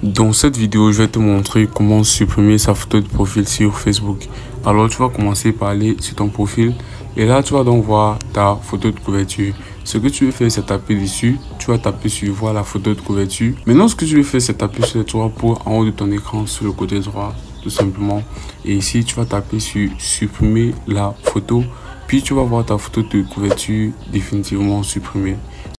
Dans cette vidéo, je vais te montrer comment supprimer sa photo de profil sur Facebook. Alors, tu vas commencer par aller sur ton profil et là, tu vas donc voir ta photo de couverture. Ce que tu veux faire, c'est taper dessus. Tu vas taper sur voir la photo de couverture. Maintenant, ce que tu veux faire, c'est taper sur les trois points en haut de ton écran sur le côté droit, tout simplement. Et ici, tu vas taper sur supprimer la photo. Puis, tu vas voir ta photo de couverture définitivement supprimée.